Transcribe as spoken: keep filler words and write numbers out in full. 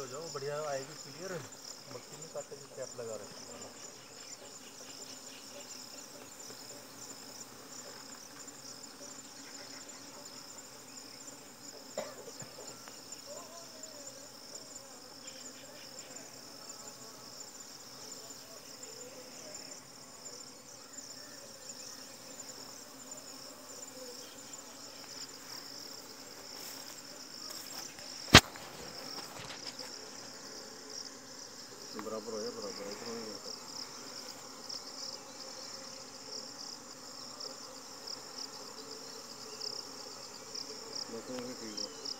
हो जाओ, बढ़िया आएगी क्लियर। मक्खी में कांटे की कैप लगा रखी है। बराबर हो जाए, बराबर इतना नहीं होता। बस वो भी ठीक है।